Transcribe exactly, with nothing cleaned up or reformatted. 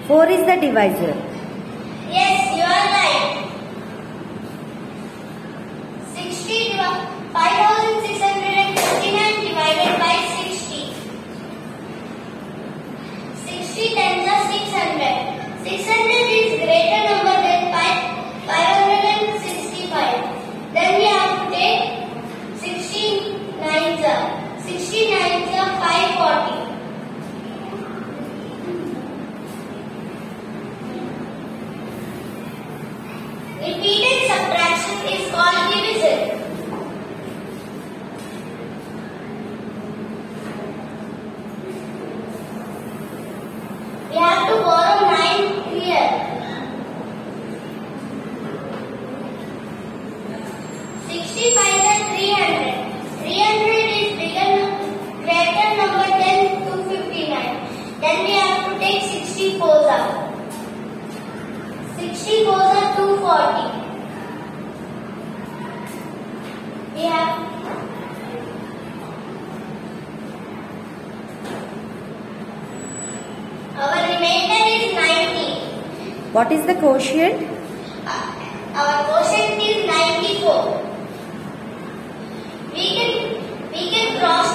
four is the divisor. Yes, you are right. sixty, five thousand six hundred fifty-nine divided by sixty. sixty times the six hundred. six hundred is greater number than five hundred sixty-five. Then we have to take sixty-nine. sixty-nine is five hundred forty. Repeated subtraction is called division. We have to borrow nine here. sixty-five is three hundred. three hundred is bigger, greater number than two hundred fifty-nine. Then we have to take sixty-four out. sixty-four is two hundred forty. We have our remainder is ninety. What is the quotient? Uh, our quotient is ninety-four. We can we can cross